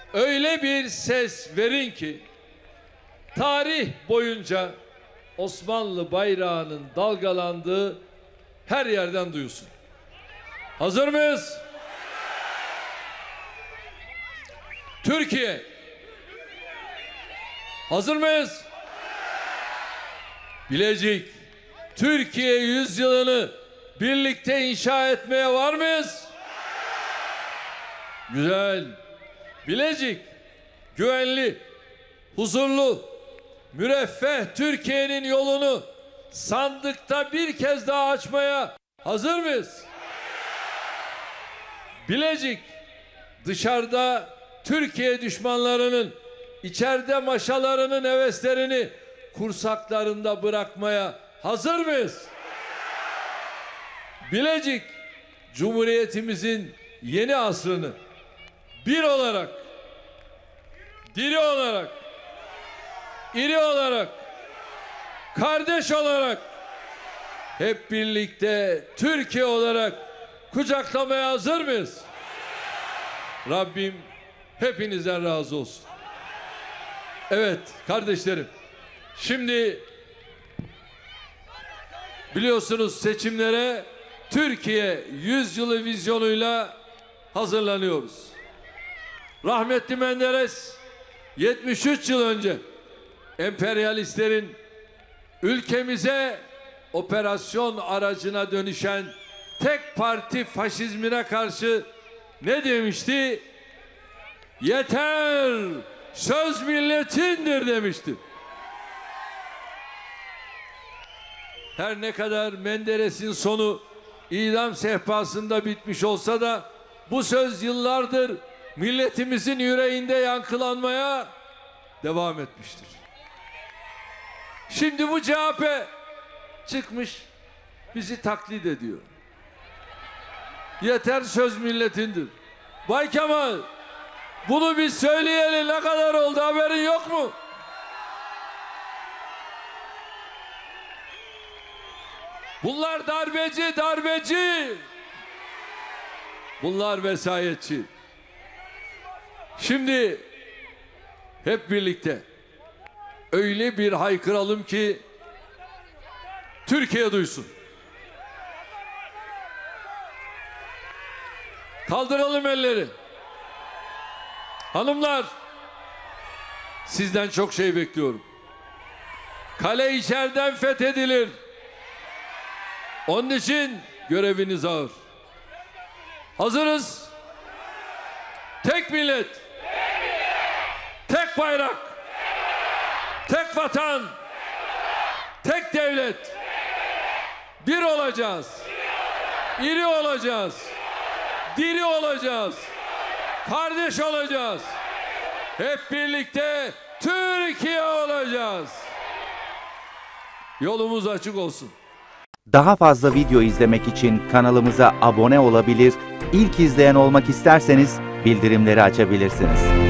öyle bir ses verin ki tarih boyunca Osmanlı bayrağının dalgalandığı her yerden duyulsun. Hazır mıyız? Türkiye. Hazır mıyız? Bilecik, Türkiye yüzyılını birlikte inşa etmeye var mıyız? Güzel. Bilecik, güvenli, huzurlu, müreffeh Türkiye'nin yolunu sandıkta bir kez daha açmaya hazır mıyız? Bilecik, dışarıda Türkiye düşmanlarının, içeride maşalarının heveslerini kursaklarında bırakmaya hazır mıyız? Bilecik, Cumhuriyetimizin yeni asrını bir olarak, diri olarak, iri olarak, kardeş olarak, hep birlikte Türkiye olarak kucaklamaya hazır mıyız? Rabbim hepinizden razı olsun. Evet kardeşlerim, şimdi biliyorsunuz seçimlere Türkiye yüzyılı vizyonuyla hazırlanıyoruz. Rahmetli Menderes 73 yıl önce emperyalistlerin ülkemize operasyon aracına dönüşen tek parti faşizmine karşı ne demişti? Yeter, söz milletindir demişti. Her ne kadar Menderes'in sonu idam sehpasında bitmiş olsa da bu söz yıllardır milletimizin yüreğinde yankılanmaya devam etmiştir. Şimdi bu CHP çıkmış bizi taklit ediyor. Yeter, söz milletindir. Bay Kemal, bunu biz söyleyeli ne kadar oldu, haberin yok mu? Bunlar darbeci, darbeci. Bunlar vesayetçi. Şimdi hep birlikte öyle bir haykıralım ki Türkiye duysun. Kaldıralım elleri. Hanımlar, sizden çok şey bekliyorum. Kale içeriden fethedilir. Onun için göreviniz ağır. Hazırız. Tek millet, tek bayrak, tek vatan, tek devlet. Bir olacağız. İri olacağız. Diri olacağız. Kardeş olacağız. Hep birlikte Türkiye olacağız. Yolumuz açık olsun. Daha fazla video izlemek için kanalımıza abone olabilir, ilk izleyen olmak isterseniz bildirimleri açabilirsiniz.